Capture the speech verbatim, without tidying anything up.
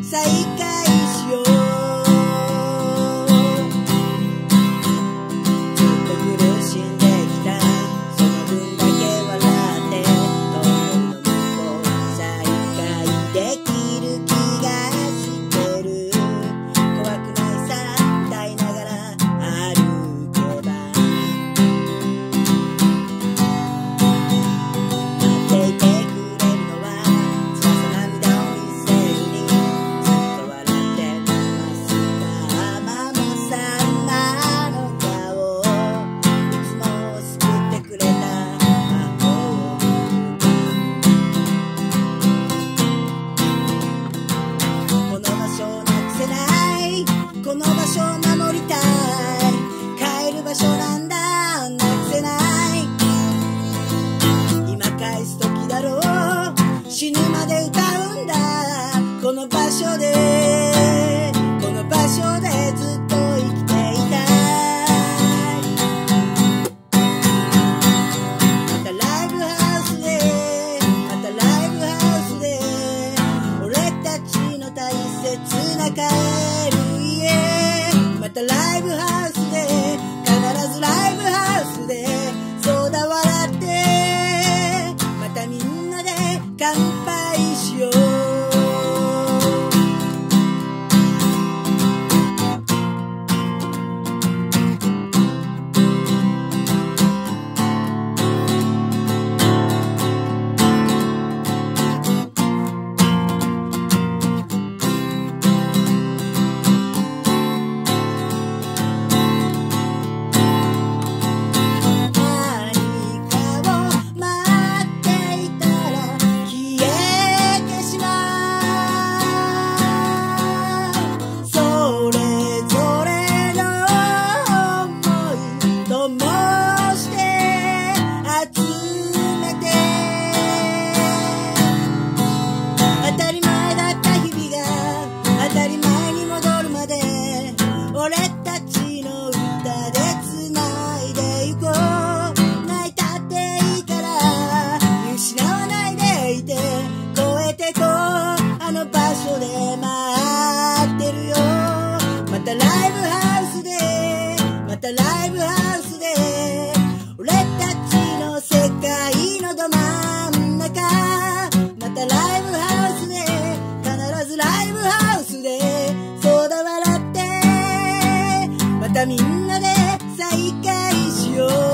再会しよう。ずっと苦しんできたその分だけ笑ってトンネルの向こう再会できる気がしてる。怖くないさ歌いながら歩けば待っていてくれるのは翼涙を見せるにずっと笑ってますかママさんあの顔いつも救ってくれた魔法この場所をなくせないこの場所を守りたい帰る場所なんだなくせない今返す時だろう死ぬまで歌うんだこの場所でこの場所でずっと生きていたいまたライブハウスでまたライブハウスで俺たちの大切な帰る家またライブハウスで必ずライブハウスでそうだ笑ってまたみんなで乾杯しよう俺たちの歌でつないでいこう泣いたっていいから見失わないでいて越えてこうあの場所で待ってるよまたライブハウスでまたライブハウスで俺たちの世界のど真ん中またライブハウスで必ずライブハウスでそうだ笑ってまたみんなで再会しよう